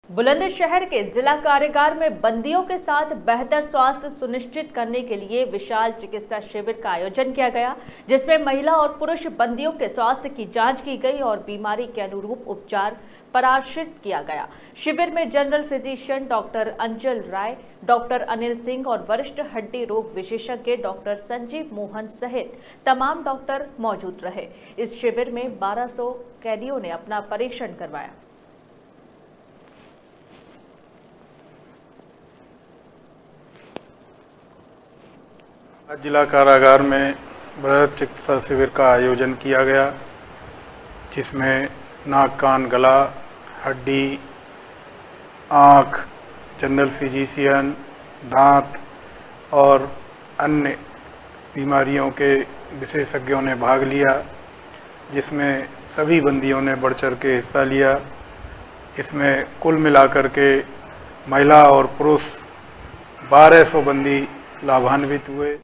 बुलंदशहर के जिला कारागार में बंदियों के साथ बेहतर स्वास्थ्य सुनिश्चित करने के लिए विशाल चिकित्सा शिविर का आयोजन किया गया, जिसमें महिला और पुरुष बंदियों के स्वास्थ्य की जांच की गई और बीमारी के अनुरूप उपचार परामर्शित किया गया। शिविर में जनरल फिजिशियन डॉक्टर अंचल राय, डॉक्टर अनिल सिंह और वरिष्ठ हड्डी रोग विशेषज्ञ डॉक्टर संजीव मोहन सहित तमाम डॉक्टर मौजूद रहे। इस शिविर में 1200 कैदियों ने अपना परीक्षण करवाया। जिला कारागार में बृहद चिकित्सा शिविर का आयोजन किया गया, जिसमें नाक, कान, गला, हड्डी, आँख, जनरल फिजिशियन, दांत और अन्य बीमारियों के विशेषज्ञों ने भाग लिया, जिसमें सभी बंदियों ने बढ़ चढ़ के हिस्सा लिया। इसमें कुल मिलाकर के महिला और पुरुष 1200 बंदी लाभान्वित हुए।